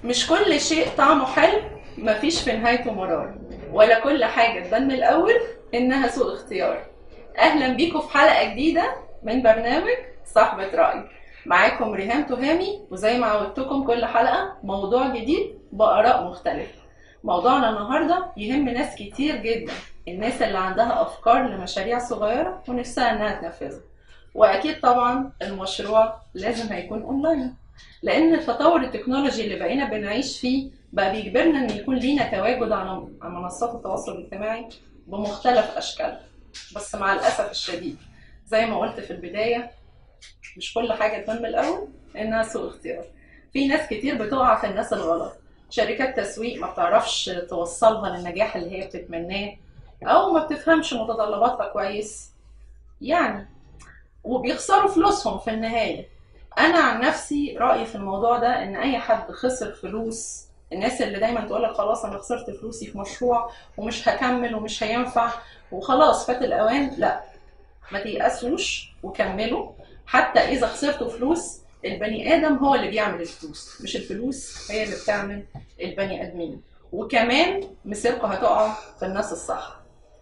مش كل شيء طعمه حلو مفيش في نهايته مرار، ولا كل حاجة تبان من الأول إنها سوء اختيار. أهلا بيكم في حلقة جديدة من برنامج صاحبة رأي. معاكم ريهام تهامي، وزي ما عودتكم كل حلقة موضوع جديد بآراء مختلفة. موضوعنا النهاردة يهم ناس كتير جدا، الناس اللي عندها أفكار لمشاريع صغيرة ونفسها إنها تنفذها. وأكيد طبعا المشروع لازم هيكون أونلاين، لان التطور التكنولوجي اللي بقينا بنعيش فيه بقى بيجبرنا ان يكون لينا تواجد على منصات التواصل الاجتماعي بمختلف اشكالها. بس مع الاسف الشديد زي ما قلت في البدايه، مش كل حاجه تبان من الاول انها سوء اختيار. في ناس كتير بتقع في الناس الغلط، شركات تسويق ما بتعرفش توصلها للنجاح اللي هي بتتمناه، او ما بتفهمش متطلباتها كويس يعني، وبيخسروا فلوسهم في النهاية. أنا عن نفسي رأيي في الموضوع ده إن أي حد خسر فلوس، الناس اللي دايما تقولك خلاص أنا خسرت فلوسي في مشروع ومش هكمل ومش هينفع وخلاص فات الأوان، لا، ما تيأسوش وكملوا. حتى إذا خسرتوا فلوس، البني آدم هو اللي بيعمل الفلوس، مش الفلوس هي اللي بتعمل البني آدمين. وكمان مسيركم هتقعوا في الناس الصح.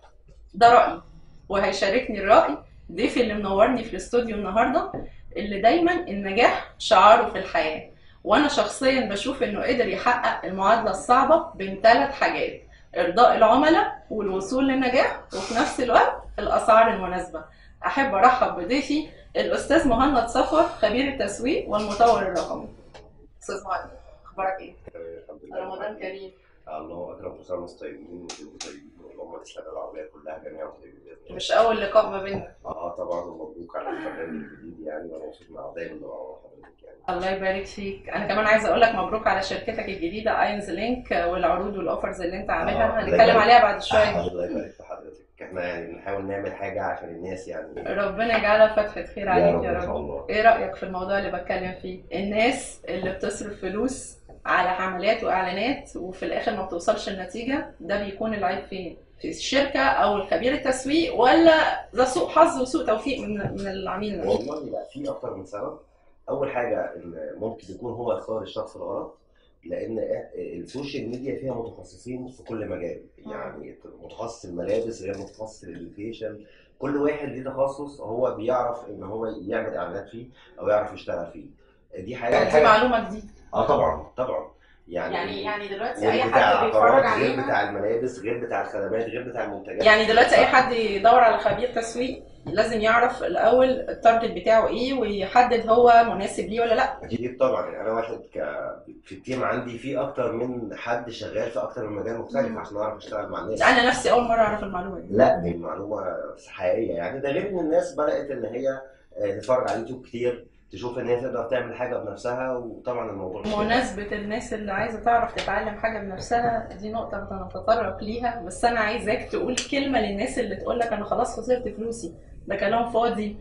ده رأيي، وهيشاركني الرأي ضيفي اللي منورني في الاستوديو النهارده، اللي دايما النجاح شعاره في الحياة، وانا شخصيا بشوف انه قدر يحقق المعادلة الصعبة بين 3 حاجات: ارضاء العملاء والوصول للنجاح، وفي نفس الوقت الاسعار المناسبة. احب ارحب بضيفي الاستاذ مهند صفوت، خبير التسويق والمطور الرقمي. استاذ مهند، اخبارك ايه؟ الحمد لله. رمضان كريم. الله اكرم، كل سنه وانتم طيبين وكلكم طيبين، والامه الاسلاميه العربيه كلها جميعا طيبين باذن الله. مش اول لقاء ما بيننا. طبعا، ومبروك على البرنامج الجديد يعني، وانا مبسوط مع دايما مع حضرتك يعني. الله يبارك فيك. انا كمان عايزه اقول لك مبروك على شركتك الجديده اينز لينك، والعروض والاوفرز اللي انت عاملها هنتكلم عليها بعد شويه. الله يبارك في حضرتك. احنا يعني بنحاول نعمل حاجه عشان الناس يعني. ربنا يجعلها فتحه خير عليك يا ان شاء رب. الله. ايه رايك في الموضوع اللي بتكلم فيه؟ الناس اللي بتصرف فلوس على حملات واعلانات وفي الاخر ما بتوصلش النتيجه، ده بيكون العيب فين؟ في الشركه او الخبير التسويق، ولا ده سوء حظ وسوء توفيق من العميل نفسه؟ والله لا، في اكتر من سبب. اول حاجه ان ممكن يكون هو اختار الشخص الغلط، لان السوشيال ميديا فيها متخصصين في كل مجال، يعني متخصص الملابس غير متخصص الاديوكيشن. كل واحد ليه تخصص هو بيعرف ان هو يعمل اعلانات فيه او يعرف يشتغل فيه. دي حاجه دي معلومه جديده. طبعا طبعا. يعني دلوقتي اي غير بتاع حد بيتفرج العقارات، غير علينا، بتاع الملابس، غير بتاع الخدمات، غير بتاع المنتجات. يعني دلوقتي اي حد يدور على خبير تسويق لازم يعرف الاول التارجت بتاعه ايه، ويحدد هو مناسب ليه ولا لا. اكيد طبعا. يعني انا واحد في التيم عندي في اكتر من حد شغال في اكتر من مجال مختلف عشان اعرف اشتغل مع الناس. انا نفسي اول مره اعرف المعلومه دي. لا، دي معلومه حقيقيه يعني. ده غير ان الناس بدات ان هي تتفرج على اليوتيوب كتير، تشوف ان هي تقدر تعمل حاجه بنفسها، وطبعا الموضوع مش بمناسبة الناس اللي عايزة تعرف تتعلم حاجة بنفسها، دي نقطة هنتطرق ليها، بس أنا عايزاك تقول كلمة للناس اللي تقولك أنا خلاص خسرت فلوسي، ده كلام فاضي،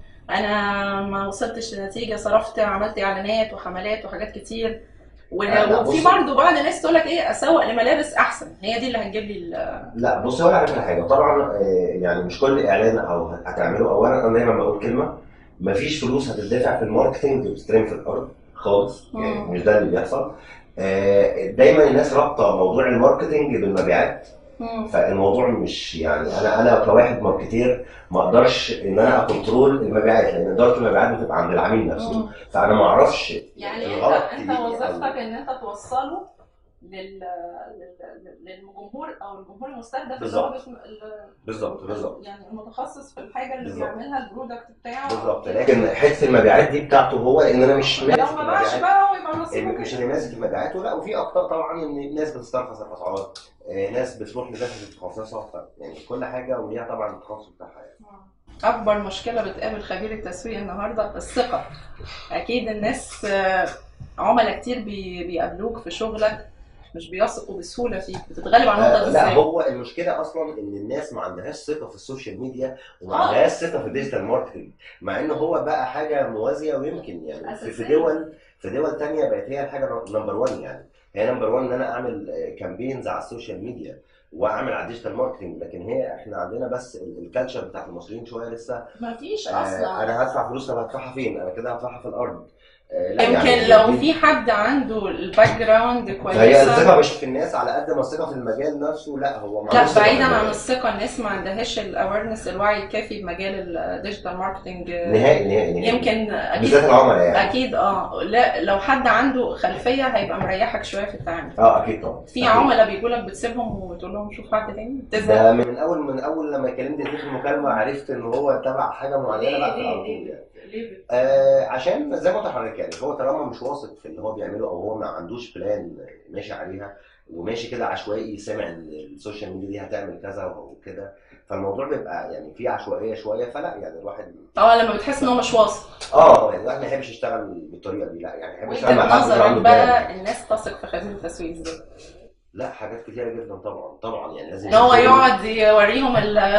أنا ما وصلتش لنتيجة، صرفت، عملت إعلانات وحملات وحاجات كتير، وفي برضه بعض الناس تقولك إيه، أسوق لملابس أحسن، هي دي اللي هتجيب لي. لا بص، هقول لك على حاجه. طبعا يعني مش كل اعلان او هتعمله. اولا انا دايما بقول كلمه: مفيش فلوس هتدفع في الماركتنج بتترمي في الارض خالص، يعني مش ده اللي بيحصل. دايما الناس رابطه موضوع الماركتنج بالمبيعات. فالموضوع مش يعني انا كواحد ماركتير ما اقدرش ان انا اكنترول المبيعات، لان اداره المبيعات بتبقى عند العميل نفسه. فانا ما اعرفش يعني الغلط انت وظيفتك ان انت توصله للجمهور او الجمهور المستهدف اللي هو بالظبط يعني المتخصص في الحاجه اللي بيعملها البرودكت بتاعه بالظبط. لكن حته المبيعات دي بتاعته هو، لان انا مش ماسك لو ما باعش بقى هو يبقى نصيبه مش انا ماسك المبيعات. ولا وفي اخطاء طبعا، ان ناس بتسترخص الاسعار، ناس بتروح لناس متخصصه، يعني كل حاجه وليها طبعا التخصص بتاعها يعني. اكبر مشكله بتقابل خبير التسويق النهارده الثقه. اكيد الناس عملاء كتير بيقابلوك في شغلك مش بيثقوا بسهوله فيك، بتتغلب على النقطه دي ازاي؟ لا، هو المشكله اصلا ان الناس ما عندهاش ثقه في السوشيال ميديا، وما عندهاش ثقه في الديجيتال ماركتنج، مع ان هو بقى حاجه موازيه، ويمكن يعني في دول تانية بقت هي الحاجه نمبر 1. يعني هي نمبر 1 ان انا اعمل كامبينز على السوشيال ميديا واعمل على الديجيتال ماركتنج. لكن احنا عندنا بس الكالتشر بتاعت المصريين شويه لسه ما فيش اصلا. انا هدفع فلوس، طب هدفعها فين؟ انا كده هدفعها في الارض. لا يمكن يعني لو في حد عنده الباك جراوند هي كويسه. الثقه مش في الناس على قد ما الثقه في المجال نفسه. لا هو ما لا عندوش ثقه في بعيدا عن المجال الثقه، الناس ما عندهاش الاويرنس، الوعي الكافي بمجال الديجيتال ماركتنج. نهائي نهائي نهائي، يمكن اكيد بالذات العملاء يعني. اكيد لا لو حد عنده خلفيه هيبقى مريحك شويه في التعامل. اكيد طبعا. في عملاء بيجوا لك بتسيبهم وتقول لهم شوف حد تاني ده تزهق. من اول لما كلمت في المكالمه عرفت ان هو تبع حاجه معينه بقى على طول يعني. عشان زي ما قلت لحضرتك يعني هو طالما مش واثق في اللي هو بيعمله او هو ما عندوش بلان ماشي عليها وماشي كده عشوائي، سامع ان السوشيال ميديا دي هتعمل كذا وكده، فالموضوع بيبقى يعني فيه عشوائيه شويه. فلا يعني الواحد لما بتحس ان هو مش واثق يعني الواحد ما يحبش يشتغل بالطريقه دي. لا يعني يحب يشتغل وانت مع حد بنظرك عنده بقى بلان. الناس تثق في خدمه التسويق ازاي؟ لا حاجات كتيره جدا طبعا يعني لازم ان هو يشوفوا- يقعد يوريهم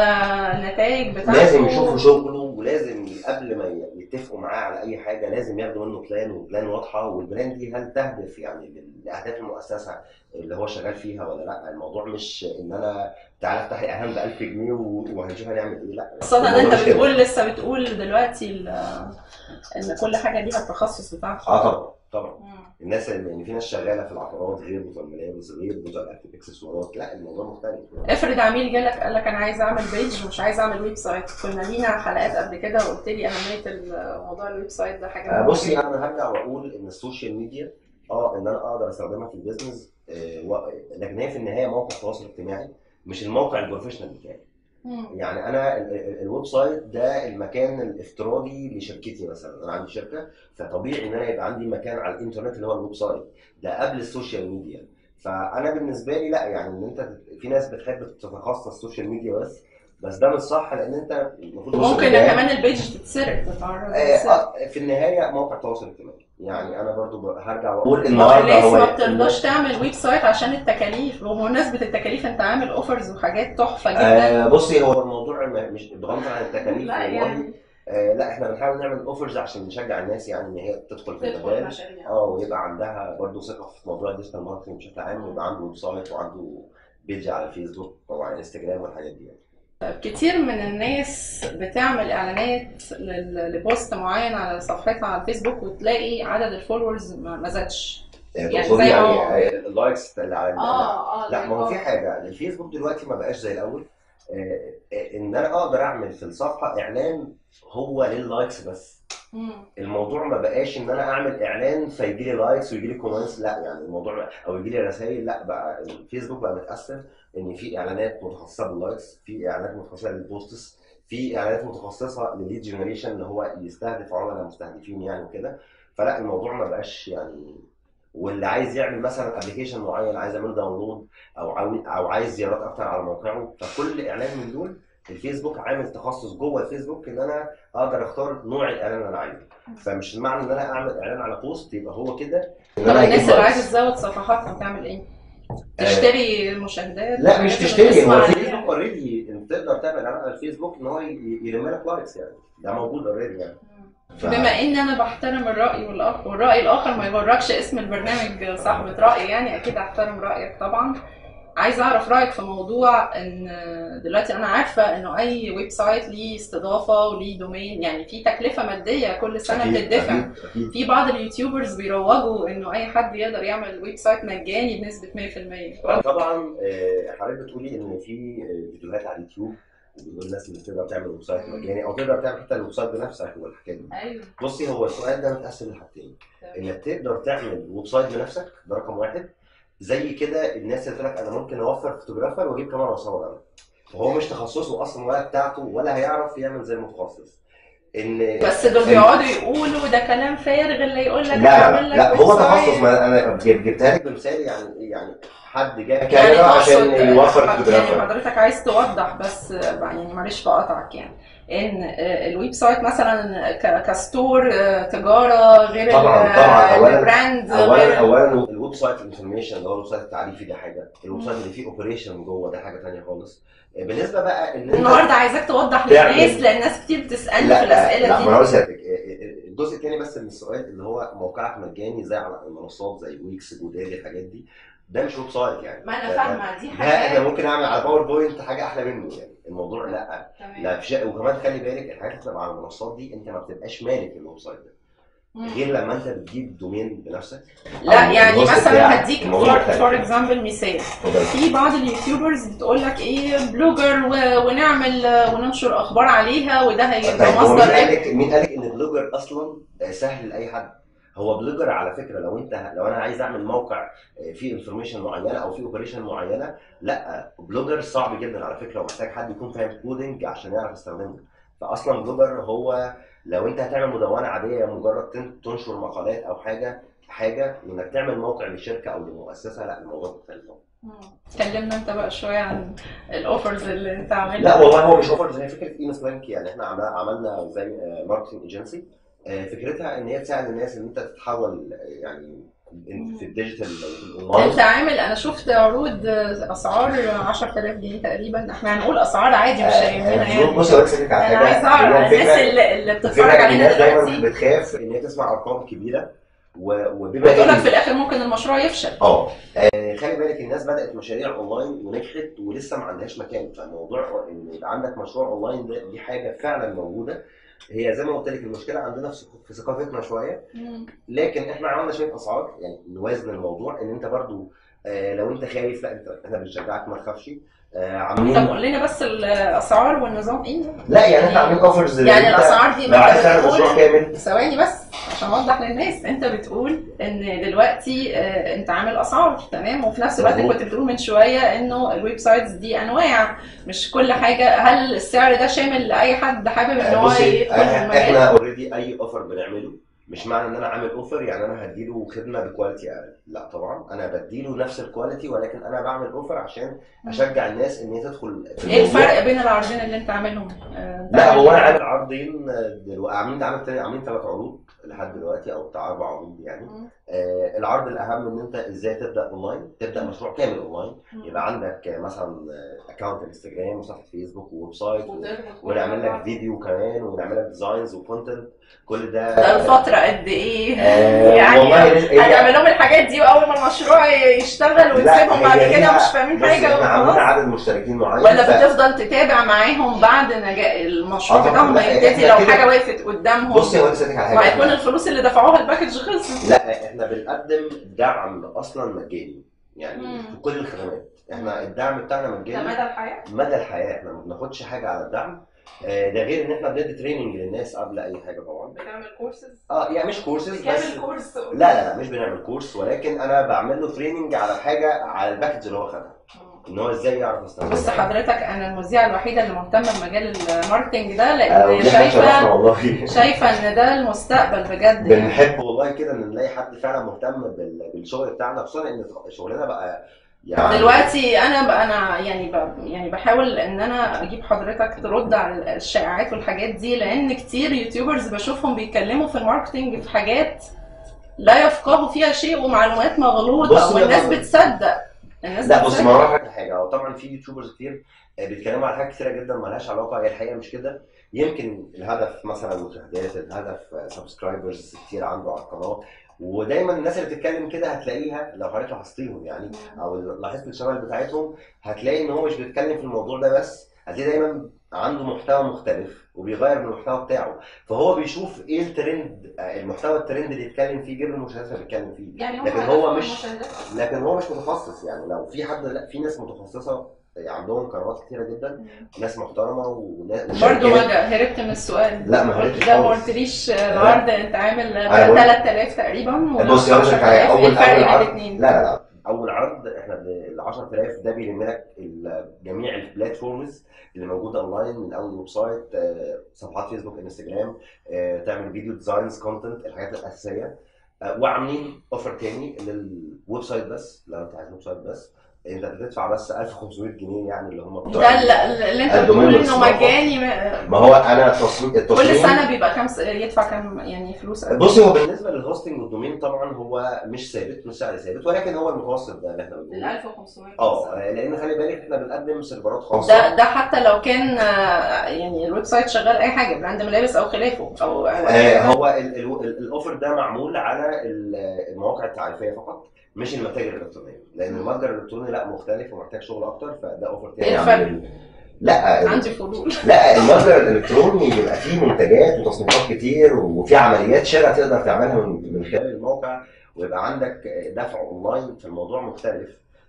النتائج بتاعته، لازم يشوفوا شغله، ولازم قبل ما يتفقوا معاه على اي حاجه لازم ياخدوا منه بلان، وبلان واضحه، والبلان دي هل تهدف يعني لاهداف المؤسسه اللي هو شغال فيها ولا لا. الموضوع مش ان انا تعالى افتح لي اهم ب 1000 جنيه وهنشوف هنعمل ايه. لا خاصة ان الموضوع انت مش كده. لسه بتقول دلوقتي ان كل حاجة ليها التخصص بتاعها. طبعا الناس يعني في ناس شغاله في العقارات غير بتوع الملابس غير بتوع الاكسسوارات. لا الموضوع مختلف. افرض عميل جالك قال لك انا عايز اعمل بيج ومش عايز اعمل ويب سايت. كنا لينا حلقات قبل كده وقلت لي اهمية الموضوع الويب سايت ده حاجة مهمة بصي جداً. انا هرجع واقول ان السوشيال ميديا ان انا اقدر استخدمها في البيزنس، لكن هي في النهايه موقع تواصل اجتماعي مش الموقع البروفيشنال بتاعي. يعني انا الويب سايت ده المكان الافتراضي لشركتي. مثلا انا عندي شركه، فطبيعي ان انا يبقى عندي مكان على الانترنت اللي هو الويب سايت ده قبل السوشيال ميديا. فانا بالنسبه لي لا يعني ان انت في ناس بتحب تتخصص السوشيال ميديا بس ده مش صح، لان انت المفروض ممكن كمان البيج تتسرق تتعرض في النهايه موقع تواصل اجتماعي. يعني انا برضو هرجع واقول النهارده الناس ما بترضاش تعمل ويب سايت عشان التكاليف. وبمناسبه التكاليف انت عامل اوفرز وحاجات تحفه جدا. بصي هو الموضوع مش بغض عن التكاليف لا يعني لا احنا بنحاول نعمل اوفرز عشان نشجع الناس يعني ان هي تدخل في المجال ويبقى عندها برضو ثقه في موضوع الديجيتال ماركتنج بشكل عام، ويبقى عنده ويب سايت وعنده بيج على فيسبوك وعلى انستجرام والحاجات دي يعني. كتير من الناس بتعمل اعلانات لبوست معين على صفحتها على الفيسبوك وتلاقي عدد الفولورز ما زادش. يعني زي اللايكس اللي على لا ما هو في حاجه الفيسبوك دلوقتي ما بقاش زي الاول. ان انا اقدر اعمل في الصفحه اعلان هو لللايكس بس. الموضوع ما بقاش ان انا اعمل اعلان فيجي لي لايكس ويجي لي كومنتس. لا يعني الموضوع او يجي لي رسائل. لا بقى الفيسبوك بقى متقسم ان في اعلانات متخصصه باللايكس، في اعلانات متخصصه للبوستس، في اعلانات متخصصه للليد جنريشن اللي هو يستهدف عملاء مستهدفين يعني وكده. فلا الموضوع ما بقاش يعني. واللي عايز يعمل مثلا ابلكيشن معين عايز يعمل داونلود او عايز زيارات اكتر على موقعه، فكل اعلان من دول الفيسبوك عامل تخصص جوه الفيسبوك ان انا اقدر اختار نوع الاعلان اللي انا عايزه. فمش المعنى ان انا اعمل اعلان على بوست يبقى هو كده. طب الناس اللي عايزه تزود صفحاتها تعمل ايه؟ تشتري المشاهدات؟ لا مش تشتري. هو الفيسبوك اوريدي انت تقدر تعمل على الفيسبوك ان هو يلم لك لايكس يعني. ده موجود اوريدي يعني. بما ان انا بحترم الراي والراي الاخر ما يغركش اسم البرنامج صاحبة راي يعني اكيد احترم رايك طبعا. عايز اعرف رايك في موضوع ان دلوقتي انا عارفه انه اي ويب سايت ليه استضافه وليه دومين، يعني في تكلفه ماديه كل سنه بتدفع. في بعض اليوتيوبرز بيروجوا انه اي حد يقدر يعمل ويب سايت مجاني بنسبه 100%. طبعا حضرتك بتقولي ان في فيديوهات على اليوتيوب وبيقول الناس اللي تقدر تعمل ويب سايت مجاني او تقدر تعمل حتى الويب سايت بنفسك والحكايه دي. ايوه بصي هو السؤال ده متقسم لحاجتين. انك تقدر تعمل ويب سايت بنفسك ده رقم واحد. زي كده الناس اللي تقول لك انا ممكن اوفر فوتوغرافر واجيب كاميرا واصور انا، وهو مش تخصصه اصلا ولا بتاعته ولا هيعرف يعمل زي المتخصص. ان بس دول بيقعدوا يقولوا ده كلام فارغ اللي يقول لك لا هو تخصص. ما انا جبتها لك بمثال يعني حد جاب كاميرا عشان يوفر فوتوغرافر. يعني حضرتك عايز توضح بس يعني معلش بقطعك يعني ان الويب سايت مثلا كستور تجاره غير طبعا البراند. اولا الويب سايت الانفورميشن اللي هو الويب سايت التعريفي ده حاجه، الويب سايت اللي فيه اوبريشن جوه ده حاجه ثانيه خالص. بالنسبه بقى ان النهارده عايزاك توضح للناس لان ناس كتير بتسالني في الاسئله لا دي. ما انا قلت الجزء الثاني بس من السؤال اللي هو موقعك مجاني زي على المنصات زي ويكس جودادي الحاجات دي، ده مش ويب سايت يعني. ما انا فاهمه دي حاجه. انا ممكن اعمل على باوربوينت حاجه احلى منه يعني. الموضوع لا وكمان خلي بالك الحاجات اللي بتبقى على المنصات دي انت ما بتبقاش مالك الويب سايت ده. غير لما انت بتجيب دومين بنفسك. لا يعني مثلا هديك فور اكزامبل مثال، في بعض اليوتيوبرز بتقول لك ايه بلوجر ونعمل وننشر اخبار عليها وده هيبقى مصدر. مين قالك ان بلوجر اصلا سهل لاي حد؟ هو بلوجر على فكره لو انا عايز اعمل موقع فيه انفورميشن معينه او فيه اوبريشن معينه، لا بلوجر صعب جدا على فكره ومحتاج حد يكون فاهم كودنج عشان يعرف يستخدمه. فاصلا بلوجر هو لو انت هتعمل مدونه عاديه مجرد تنشر مقالات او حاجه انك تعمل موقع لشركه او لمؤسسه، لا الموضوع مختلف. كلمنا انت بقى شويه عن الاوفرز اللي انت عاملها. لا والله هو مش اوفرز، هي فكره اينس لينك. يعني احنا عملنا زي ماركتنج ايجنسي، فكرتها ان هي تساعد الناس ان انت تتحول يعني في الديجيتال والاونلاين. انت عامل، انا شفت عروض اسعار 10000 جنيه تقريبا، احنا هنقول اسعار عادي مش هيهمنا يعني. بص انا بسالك على حاجه، انا عايز اعرف الناس اللي بتتفرج علينا دايما دلوقتي بتخاف ان هي تسمع ارقام كبيره وبما بتقول لك في الاخر ممكن المشروع يفشل. خلي بالك الناس بدات مشاريع اونلاين ونجحت ولسه ما عندهاش مكان. فالموضوع ان يبقى عندك مشروع اونلاين دي حاجه فعلا موجوده. هي زي ما قلت لك المشكله عندنا في ثقافتنا شويه، لكن احنا عملنا شويه اسعار يعني نوازن الموضوع ان انت برضو لو انت خايف لا احنا بنشجعك ما تخافش. عاملين. طب قول لنا بس الاسعار والنظام ايه؟ لا يعني احنا عاملين اوفرز يعني الاسعار دي لو عايز تعمل مشروع كامل. ثواني بس عشان اوضح للناس، انت بتقول ان دلوقتي انت عامل اسعار تمام، وفي نفس الوقت كنت بتقول من شويه انه الويب سايتس دي انواع مش كل حاجه. هل السعر ده شامل لاي حد حابب ان هو يدخل المجال؟ احنا اوريدي اي اوفر بنعمله مش معنى ان انا عامل اوفر يعني انا هديله خدمه بكواليتي اقل، لا طبعا انا بديله نفس الكواليتي ولكن انا بعمل اوفر عشان اشجع الناس ان هي تدخل في ايه الفرق بين العرضين اللي انت عاملهم؟ لا هو انا عامل عرضين دلوقتي، عاملين 3 عروض لحد دلوقتي او بتاع 4 عروض يعني. العرض الاهم ان انت ازاي تبدا اونلاين، تبدا مشروع كامل اونلاين، يبقى عندك مثلا اكونت انستجرام وصفحه فيسبوك وويب سايت ونعمل لك فيديو كمان ونعمل لك ديزاينز وكونتنت. كل ده الفتره قد ايه؟ يعني هتعمل لهم الحاجات دي واول ما المشروع يشتغل وتسيبهم بعد كده مش فاهمين حاجه وخلاص؟ عدد مشتركين معين ولا بتفضل تتابع معاهم بعد نجاح المشروع بتاعهم ما يبتدي؟ لو حاجه وقفت قدامهم بصي هو لسه على حاجه وهيكون الفلوس اللي دفعوها الباكج خلصت. لا احنا بنقدم دعم اصلا مجاني يعني في كل الخدمات. احنا الدعم بتاعنا مجاني مدى الحياه. مدى الحياه، احنا ما بناخدش حاجه على الدعم. ده غير ان احنا بندي تريننج للناس قبل اي حاجه طبعا. بنعمل كورسز؟ يعني مش كورسز بس كورس. لا مش بنعمل كورس، ولكن انا بعمل له تريننج على الحاجه على الباكج اللي هو خدها ان هو ازاي يعرف يستخدمها. بص حضرتك انا المذيعه الوحيده اللي مهتمه بمجال الماركتنج ده لان شايفه ان ده المستقبل بجد. بنحب والله كده ان نلاقي حد فعلا مهتم بالشغل بتاعنا، خصوصا ان شغلنا بقى يعني دلوقتي انا يعني بحاول ان انا اجيب حضرتك ترد على الشائعات والحاجات دي، لان كتير يوتيوبرز بشوفهم بيتكلموا في الماركتنج في حاجات لا يفقهوا فيها شيء ومعلومات مغلوطه والناس بتصدق. لا بص ما هو حاجه طبعا في يوتيوبرز كتير بيتكلموا على حاجات كتيره جدا مالهاش علاقه، هي الحقيقه مش كده. يمكن الهدف مثلا مشاهدات، الهدف سبسكرايبرز كتير عنده على القناه، ودايما الناس اللي بتتكلم كده هتلاقيها لو حضرتك لاحظتيهم يعني او لاحظت الشمال بتاعتهم هتلاقي ان هو مش بيتكلم في الموضوع ده بس، هتلاقي دايما عنده محتوى مختلف وبيغير من المحتوى بتاعه، فهو بيشوف ايه الترند، المحتوى الترند اللي يتكلم فيه غير المشاهدات اللي بيتكلم فيه. يعني لكن هو مش متخصص يعني. لو في حد، لا في ناس متخصصه عندهم قنوات كتيره جدا، ناس محترمه وناس برضه ما هربت من السؤال. لا ما هربتش ده ما قلتليش العرض انت عامل 3000 تقريبا ولا بص يا باشا اول عرض لا اول عرض احنا ال 10000 ده بيلم لك جميع البلاتفورمز اللي موجوده اونلاين من اول ويب سايت، صفحات فيسبوك انستجرام، تعمل فيديو ديزاينز كونتنت، الحاجات الاساسيه. وعاملين اوفر تاني للويب سايت بس، لو انت عايز ويب سايت بس انت بتدفع بس 1500 جنيه يعني اللي هم ده اللي انت بتقول انه مجاني. ما هو انا التصميم كل سنه بيبقى كام يدفع كام يعني فلوس؟ بصي هو بالنسبه للهوستنج والدومين طبعا هو مش ثابت، مش سعر ثابت، ولكن هو المتوسط ده اللي احنا بنقوله 1500. لان خلي بالك احنا بنقدم سيرفرات خاصه. ده حتى لو كان يعني الويب سايت شغال اي حاجه براند ملابس او خلافه او هو الاوفر ده معمول على المواقع التعريفيه فقط مش المتاجر الالكترونيه، لان المتجر الالكتروني لا مختلف ومحتاج شغل اكتر، فده اوفر تاني. ايه الفرق؟ لا عندي فضول. لا، المتجر الالكتروني بيبقى فيه منتجات وتصنيفات كتير، وفي عمليات شراء تقدر تعملها من خلال الموقع، ويبقى عندك دفع اونلاين، في الموضوع مختلف.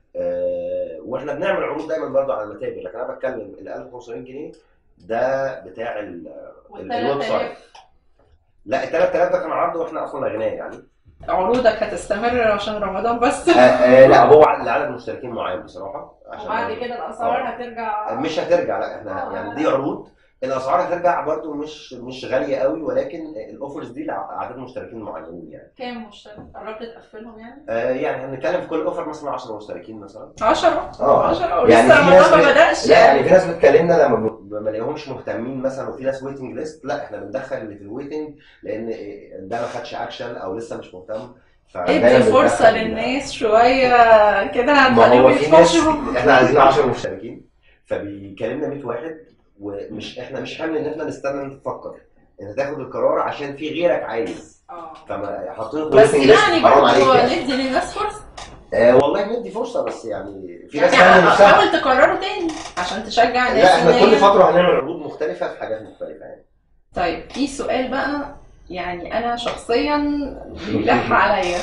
واحنا بنعمل عروض دايما برضه على المتاجر، لكن انا بتكلم ال 1500 جنيه ده بتاع الويب سايت. لا ال 3000 ده كان عرض واحنا اصلا اغنياء يعني. عروضك هتستمر عشان رمضان بس؟ لا هو لعدد مشتركين معين بصراحه، عشان وبعد كده الاسعار هترجع؟ مش هترجع، لا احنا يعني دي عروض، الاسعار هترجع برضو مش غاليه قوي، ولكن الاوفرز دي لعدد مشتركين معينين يعني. كام مشترك قربت تقفلهم يعني؟ يعني هنتكلم في كل اوفر مثلا 10 مشتركين مثلا. 10 يعني ولسه رمضان ما بدأش. لا يعني في ناس بتكلمنا لما ما نلاقيهمش مهتمين مثلا، وفي ناس ويتنج ليست، لا احنا بندخل اللي في الويتنج لان ده ما خدش اكشن او لسه مش مهتم. ادي فرصه للناس شويه كده، ما هو في ناس احنا عايزين 10 مشتركين، فبيكلمنا 100 واحد، ومش احنا مش حامل ان احنا نستنى نفكر، انت تاخد القرار عشان في غيرك عايز. فما حاطين بس يعني برضه ندي للناس فرصه. والله ندي فرصه، بس يعني في ناس يعني حاول تكرروا تاني عشان تشجع الناس. لا احنا كل فتره هنعمل عروض مختلفه في حاجات مختلفه يعني. طيب في سؤال بقى، يعني انا شخصيا بيلح عليا.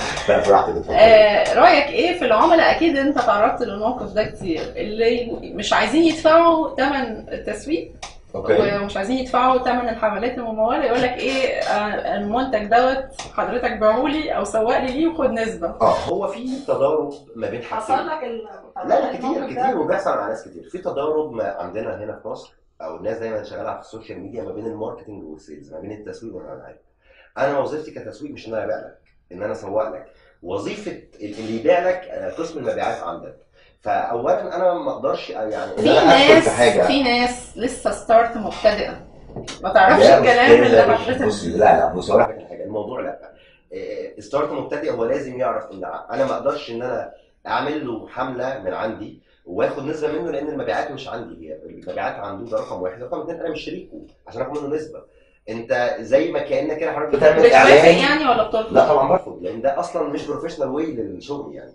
رايك ايه في العملاء؟ اكيد انت تعرضت للموقف ده كتير، اللي مش عايزين يدفعوا ثمن التسويق ومش عايزين يدفعوا ثمن الحملات المموله، يقول لك ايه المنتج دوت حضرتك باعولي او سوق لي ليه وخد نسبه. هو في تضارب ما بين حاجتين. حصل لك لا كتير وبيحصل مع ناس كتير. في تضارب عندنا هنا في مصر، او الناس دايما شغاله في السوشيال ميديا، ما بين الماركتنج والسيلز، ما بين التسويق والربح. انا وظيفتي كتسويق مش ان انا ابيع لك، ان انا اسوق لك. وظيفه اللي يبيع لك قسم المبيعات عندك. فاولا انا ما اقدرش يعني في ناس لسه ستارت مبتدئه ما تعرفش الكلام اللي حضرتك. بصي لا بصي اقول لك حاجه، الموضوع لا ستارت مبتدئ هو لازم يعرف ان انا ما اقدرش ان انا اعمل له حمله من عندي واخد نسبه منه، لان المبيعات مش عندي، هي المبيعات عنده، ده رقم واحد. رقم اثنين انا مش شريكه عشان اخد منه نسبه. انت زي ما كانك كده حضرتك بتعمل اعلان يعني ولا بترفض؟ لا طبعا برفض، لان ده اصلا مش بروفيشنال واي للشغل يعني.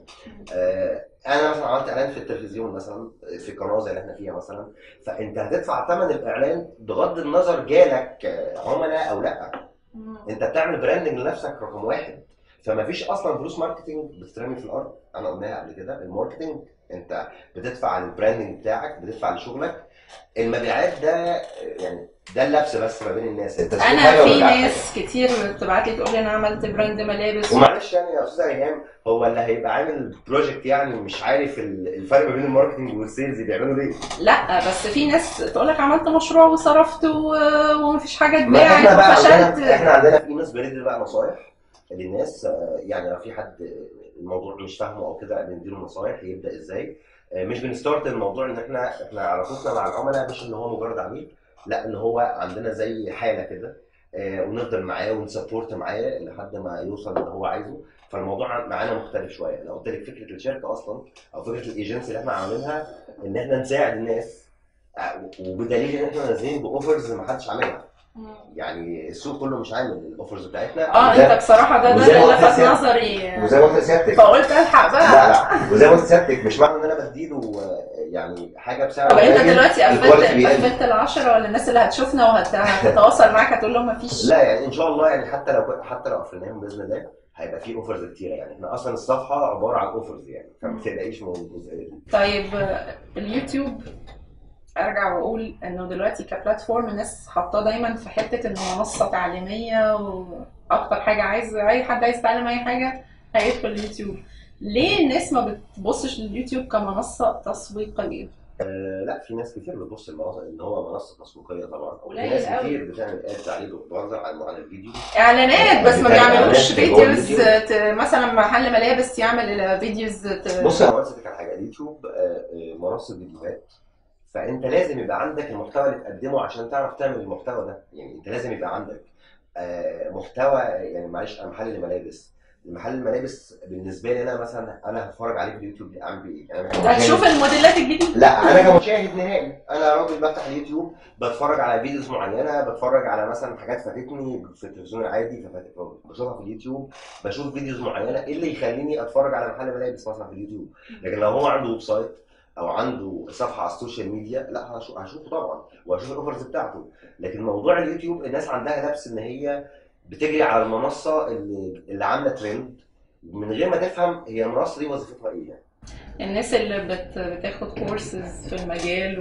انا مثلا عملت اعلان في التلفزيون مثلا في قناه زي اللي احنا فيها مثلا، فانت هتدفع ثمن الاعلان بغض النظر جالك عملاء او لا. انت بتعمل براندنج لنفسك رقم واحد، فما فيش اصلا فلوس ماركتنج بتترمي في الارض. انا قلناها قبل كده، الماركتنج انت بتدفع للبراندنج بتاعك، بتدفع لشغلك. المبيعات ده يعني ده اللبس بس ما بين الناس. انا في ناس كتير بتبعت لي تقول لي انا عملت براند ملابس، ومعلش يعني يا استاذه ريهام، هو اللي هيبقى عامل بروجكت يعني مش عارف الفرق ما بين الماركتنج والسيلز بيعملوا ليه؟ لا بس في ناس تقول لك عملت مشروع وصرفت ومفيش حاجه تباع وفشلت. احنا عندنا في ناس بندي بقى نصايح للناس، يعني لو في حد الموضوع مش فاهمه او كده بنديله نصايح يبدا ازاي. مش بنستارت الموضوع ان احنا علاقتنا مع العملاء مش ان هو مجرد عميل، لا ان هو عندنا زي حاله كده، ونفضل معاه ونسبورت معاه لحد ما يوصل اللي هو عايزه. فالموضوع معانا مختلف شويه. انا قلت لك فكره الشركه اصلا او فكره الايجنسي اللي احنا عاملينها ان احنا نساعد الناس، وبدليل ان احنا نازلين باوفرز ما حدش عاملها. يعني السوق كله مش عامل الاوفرز بتاعتنا. انت بصراحه ده اللي لفت نظري، وزي ما قلت سيادتك فقلت الحق بقى. لا وزي ما قلت سيادتك مش معنى ان انا بديله يعني حاجه بسعر. طب انت دلوقتي قفلت ال10 ولا الناس اللي هتشوفنا وهتتواصل معاك هتقول لهم مفيش؟ لا يعني ان شاء الله يعني حتى لو قفلناهم باذن الله هيبقى في اوفرز كتيره. يعني احنا اصلا الصفحه عباره عن اوفرز يعني، فما تقلقيش من الجزئيه دي. طيب اليوتيوب ارجع واقول انه دلوقتي كبلاتفورم الناس حاطاه دايما في حته انه منصه تعليميه، واكتر حاجه اي حد عايز يتعلم اي حاجه هيدخل اليوتيوب. ليه الناس ما بتبصش لليوتيوب كمنصه تسويقيه؟ لا في ناس كتير بتبص ان هو منصه تسويقيه طبعا. في ناس كتير بتعمل ادز عليه وبتوزع على الفيديو اعلانات، بس ما بيعملوش فيديوز. مثلا محل ملابس يعمل فيديوز. بص انا قلت لك على حاجه، اليوتيوب منصه فيديوهات، فانت لازم يبقى عندك المحتوى اللي تقدمه عشان تعرف تعمل المحتوى ده. يعني انت لازم يبقى عندك محتوى. يعني معلش انا محل ملابس، المحل الملابس بالنسبه لي انا مثلا انا هتفرج عليه في اليوتيوب اعمل بيه ايه؟ يعني هتشوف الموديلات الجديده؟ لا انا كمشاهد نهائي، انا راجل بفتح اليوتيوب بتفرج على فيديوز معينه، بتفرج على مثلا حاجات فاتتني في التلفزيون العادي بشوفها في اليوتيوب، بشوف فيديوز معينه. ايه اللي يخليني اتفرج على محل ملابس مثلا في اليوتيوب؟ لكن لو هو عنده ويب سايت او عنده صفحه على السوشيال ميديا، لا هشوفه طبعا وهشوف الاوفرز بتاعته. لكن موضوع اليوتيوب الناس عندها لبس ان هي بتجري على المنصه اللي عامله ترند من غير ما تفهم هي المنصه دي وظيفتها ايه يعني. الناس اللي بتاخد كورسز في المجال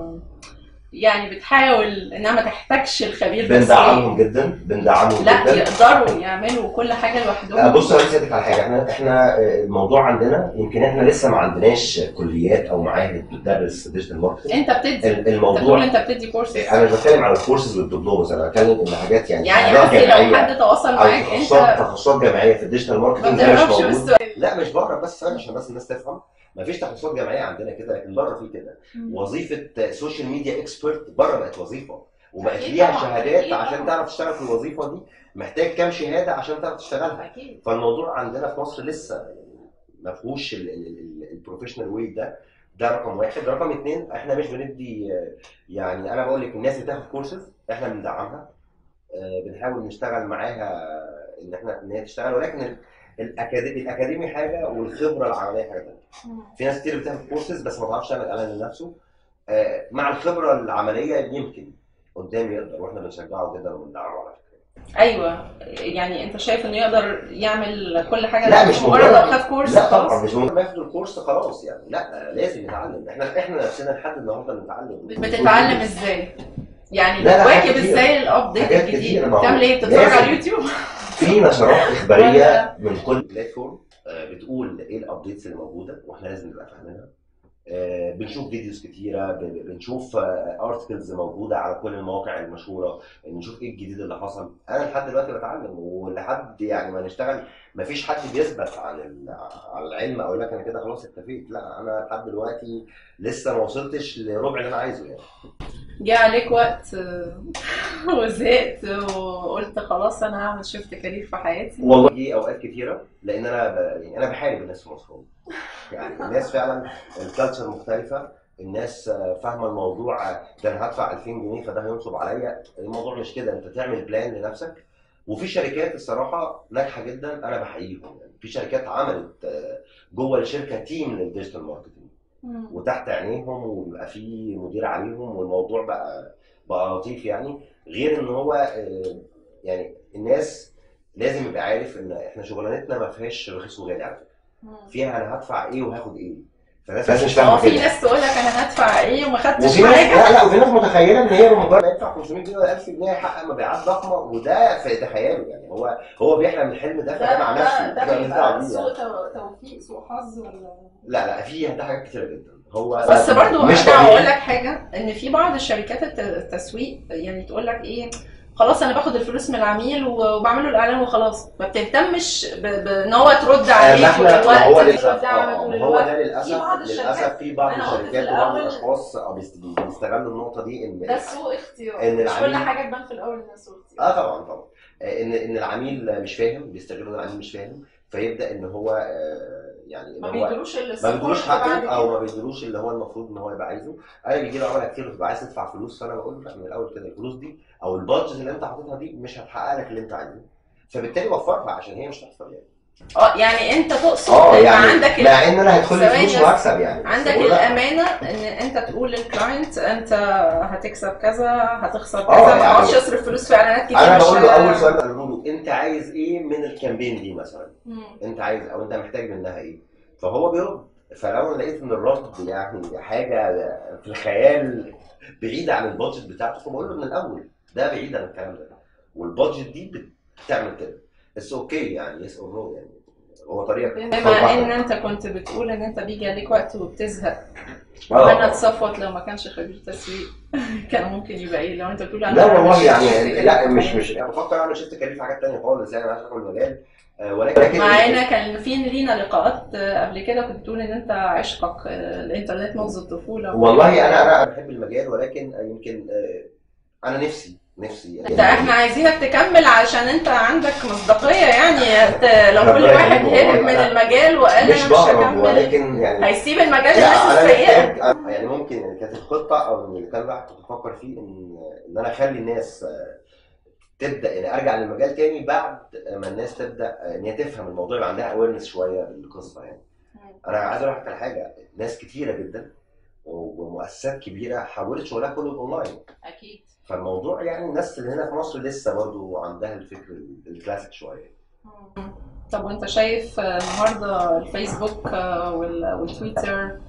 يعني بتحاول انها ما تحتاجش الخبير تسويق. بندعمهم جدا، بندعمهم لا جدا. يقدروا يعملوا كل حاجه لوحدهم. بص انا عايز على حاجه، احنا الموضوع عندنا يمكن احنا لسه ما عندناش كليات او معاهد بتدرس ديجيتال ماركتنج. انت بتدي الموضوع انت بتدي كورسز. انا مش بتكلم على الكورسز والدبلومز، انا بتكلم ان حاجات يعني قصدي لو حد تواصل معاك انت تخصصات جامعيه في الديجيتال ماركتنج ما بتعرفش. لا مش بره، بس عشان بس الناس تفهم مفيش تخصصات جامعيه عندنا كده، لكن بره في كده. وظيفه سوشيال ميديا اكسبرت بره بقت وظيفه وبقت ليها شهادات عشان تعرف تشتغل في الوظيفه دي، محتاج كام شهاده عشان تعرف تشتغلها. فالموضوع عندنا في مصر لسه ما فيهوش البروفيشنال واي ده رقم واحد. رقم اثنين احنا مش بندي، يعني انا بقول لك الناس اللي بتاخد كورسز احنا بندعمها، بنحاول نشتغل معاها ان هي تشتغل، ولكن الاكاديمي حاجه والخبره العمليه حاجه ثانيه. في ناس كتير بتاخد كورسز بس ما تعرفش تعمل اعلان لنفسه، مع الخبره العمليه يمكن قدام يقدر، واحنا بنشجعه جدا وبندعمه على فكره. ايوه يعني انت شايف انه يقدر يعمل كل حاجه؟ لا مش مجرد لو خد كورس. لا طبعا مش مجرد ما ياخد الكورس خلاص يعني، لا لازم يتعلم. احنا نفسنا لحد النهارده بنتعلم. بتتعلم ازاي؟ يعني بتواكب ازاي الابديت الجديد؟ بتعمل ايه؟ بتتفرج على اليوتيوب؟ في نشرات اخباريه من كل بلاتفورم بتقول ايه الابديتس اللي موجوده واحنا لازم نبقى فاهمينها. بنشوف فيديوز كتيره، بنشوف ارتكلز موجوده على كل المواقع المشهوره، نشوف ايه الجديد اللي حصل. انا لحد دلوقتي بتعلم، ولحد يعني ما نشتغل مفيش حد بيثبت على العلم او لك انا كده خلاص اكتفيت. لا انا لحد دلوقتي لسه ما وصلتش لربع اللي انا عايزه يعني. جه عليك وقت وزهقت وقلت خلاص انا هعمل شيفت كارير في حياتي؟ والله جه اوقات كتيره، لان انا بحارب الناس في مصر. يعني الناس فعلا الكالتشر مختلفه، الناس فاهمه الموضوع ده انا هدفع 2000 جنيه فده هينصب عليا. الموضوع مش كده، انت تعمل بلان لنفسك. وفي شركات الصراحه ناجحه جدا انا بحييهم، يعني في شركات عملت جوه الشركه تيم للديجيتال ماركتنج وتحت عينيهم وبيبقى في مدير عليهم، والموضوع بقى لطيف يعني. غير ان هو يعني الناس لازم يبقى عارف ان احنا شغلانتنا ما فيهاش رخيص وغالي على فكره، فيها انا هدفع ايه وهاخد ايه. فلازم مش فاهم في ناس تقول لك انا هدفع ايه وما خدتش حاجه. لا وفي ناس متخيله ان هي بمجرد ما يدفع 500 جنيه ولا 1000 جنيه يحقق مبيعات ضخمه، وده في تخيله يعني. هو بيحلم الحلم ده مع نفسه. ده بيبقى سوء توفيق، سوء حظ ولا؟ لا في حاجات كتيره جدا. هو بس برضو انا هقول لك حاجه، ان في بعض الشركات التسويق يعني تقول لك ايه، خلاص انا باخد الفلوس من العميل وبعمل له الاعلان وخلاص، ما بتهتمش بان هو ترد عليه طول الوقت. هو ده للاسف في بعض الشركات وبعض الاشخاص بيستغلوا النقطه دي، ان ده سوء اختيار. مش كل حاجه تبان في الاول انها سوء اختيار. طبعا ان العميل مش فاهم، بيستغلوا ان العميل مش فاهم، فيبدا ان هو يعني ما بيدلوش حقه او ما بيدلوش اللي هو المفروض ان هو يبقى عايزه. انا بيجي لي عملاء كتير بتبقى عايز تدفع فلوس، فانا بقول له لا من الاول كده الفلوس دي او البادجت اللي انت حاططها دي مش هتحقق لك اللي انت عايزه، فبالتالي وفرها عشان هي مش هتحصل يعني. يعني انت تقصد يعني عندك مع ان انا هدخل لي فلوس واكسب يعني، عندك الامانه ان انت تقول للكلاينت انت هتكسب كذا هتخسر كذا، ما تقعدش تصرف فلوس في اعلانات كتير. انا بقول له اول سؤال بقوله له انت عايز ايه من الكامبين دي مثلا، انت عايز او انت محتاج منها ايه، فهو بيرد. فلو انا لقيت ان الرد يعني حاجه في الخيال بعيده عن البادجت بتاعته، فبقول له من الاول ده بعيد عن الكلام ده، والبادجت دي بتعمل كده بس اوكي يعني يس اور نو يعني، هو طريقه. بما ان انت كنت بتقول ان انت بيجي عليك وقت وبتزهق، وانا اتصفت لو ما كانش خبير تسويق كان ممكن يبقى ايه؟ لو انت بتقول لا والله يعني لا مش انا بفكر اعمل شيفت كارير في حاجات ثانيه خالص يعني، انا عايز ادخل المجال. ولكن مع ان كان في لينا لقاءات قبل كده كنت بتقول ان انت عشقك الانترنت منذ الطفوله. والله انا بحب المجال، ولكن يمكن انا نفسي يعني احنا عايزينك تكمل عشان انت عندك مصداقيه يعني. لو كل واحد هرب من المجال وقال انا مش هكمل، ولكن يعني هيسيب المجال للناس السيئه. يعني ممكن يعني كانت الخطه او اللي كان الواحد بيفكر فيه ان انا اخلي الناس تبدا يعني ارجع للمجال تاني بعد ما الناس تبدا ان هي تفهم الموضوع، يبقى عندها اويرنس شويه بالقصه يعني. انا عايز اقول لك على حاجه، ناس كتيره جدا ومؤسسات كبيره حولت شغلها كله اونلاين. اكيد. فالموضوع يعني الناس اللي هنا في مصر لسه برضو عندها الفكر الكلاسيك شويه. طب وانت شايف النهارده الفيسبوك والتويتر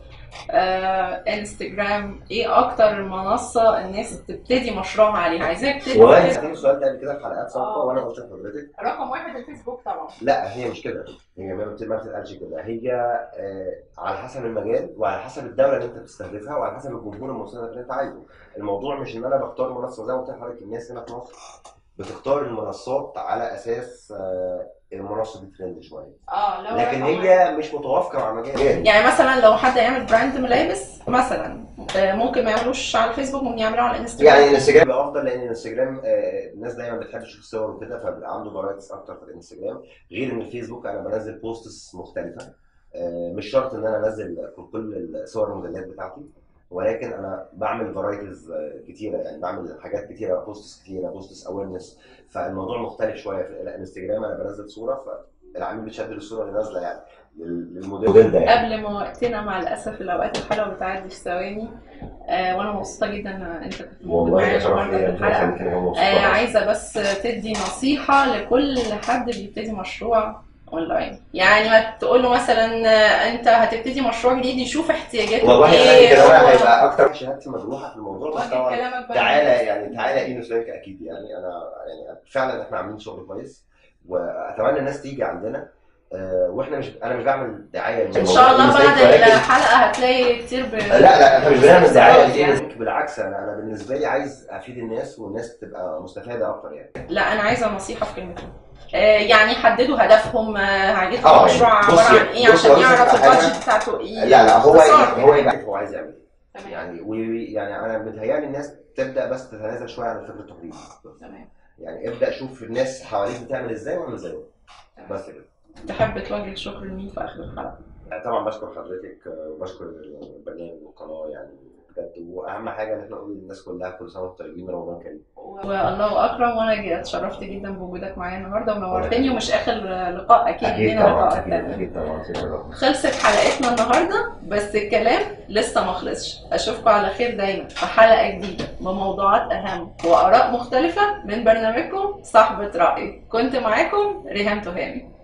انستجرام ايه اكتر منصه الناس تبتدي مشروعها عليها؟ عايزاك تبتدي. والله سألتني السؤال ده قبل كده في حلقات سابقه وانا قلت لحضرتك رقم واحد الفيسبوك طبعا. لا، هي مش كده، هي ما بتتقالش كده، هي على حسب المجال وعلى حسب الدوله اللي انت بتستهدفها وعلى حسب الجمهور المستهدف اللي انت عايزه. الموضوع مش ان انا بختار منصه، زي ما قلت لحضرتك الناس هنا في مصر بتختار المنصات على اساس المنصه دي ترند شويه، لكن هي مش متوافقه مع مجال. يعني مثلا لو حد يعمل براند ملابس مثلا ممكن ما يعملوش على الفيسبوك، ممكن يعملوه على الانستجرام. يعني الانستجرام بيبقى افضل، لان الانستجرام الناس دايما بتحب تشوف الصور وكده، فبيبقى عنده فرايتيز اكتر في الانستجرام. غير ان الفيسبوك انا بنزل بوستس مختلفه، مش شرط ان انا انزل كل الصور الموديلات بتاعتي، ولكن انا بعمل فرايتيز كتيره، يعني بعمل حاجات كتيره، بوستس كتيره، بوستس اويرنس. فالموضوع مختلف شويه. في الانستجرام انا بنزل صوره فالعميل بيتشد للصوره اللي نازله يعني للموديل ده يعني. قبل ما وقتنا مع الاسف الاوقات الحلوه بتعدي في ثواني، وانا مبسوطه جدا ان انت كنت موجود معايا النهارده في الحلقه. عايزه بس تدي نصيحه لكل حد بيبتدي مشروع اونلاين. يعني ما تقول له مثلا انت هتبتدي مشروع جديد يشوف احتياجاته والله ايه. كده هيبقى اكتر شهادتي مجروحه في الموضوع، بس طبعا تعالى ايه نسلك اكيد. يعني انا يعني فعلا احنا عاملين شغل كويس واتمنى الناس تيجي عندنا. واحنا انا مش بعمل دعايه ان شاء الله بعد الحلقه هتلاقي كتير لا احنا مش بنعمل دعايه يعني. بالعكس انا بالنسبه لي عايز افيد الناس والناس تبقى مستفاده اكتر يعني. لا انا عايزه نصيحه في كلمتين. يعني حددوا هدفهم، هيجيبوا مشروع عباره عن ايه عشان يعرف البادجت بتاعته ايه. لا هو عايز يعمل ايه يعني انا متهيألي الناس تبدا بس تتنازل شويه عن الفكر التقليدي. تمام. يعني ابدا شوف الناس حواليك بتعمل ازاي واعمل زيهم بس كده. تحب توجه شكر لمين في اخر الحلقه؟ طبعا بشكر حضرتك وبشكر البرنامج والقناه يعني بجد، واهم حاجه ان احنا نقول للناس كلها كل سنه وانتم طيبين، رمضان كريم. والله اكرم، وانا اتشرفت جدا بوجودك معايا النهارده ونورتني، ومش اخر لقاء، اكيد لينا لقاءات تانية. اكيد طبعا. خلصت حلقتنا النهارده، بس الكلام لسه ما خلصش. اشوفكم على خير دايما في حلقه جديده بموضوعات اهم واراء مختلفه من برنامجكم صاحبة رأي. كنت معاكم ريهام تهامي.